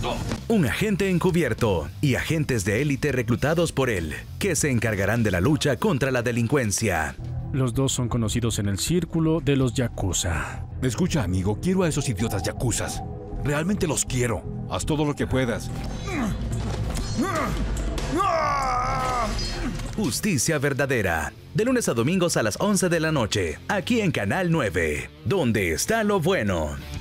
conmigo. Un agente encubierto y agentes de élite reclutados por él, que se encargarán de la lucha contra la delincuencia. Los dos son conocidos en el círculo de los yakuza. Escucha, amigo, quiero a esos idiotas yakuzas. Realmente los quiero. Haz todo lo que puedas. Justicia verdadera. De lunes a domingos a las 11 de la noche, aquí en Canal 9. ¿Dónde está lo bueno?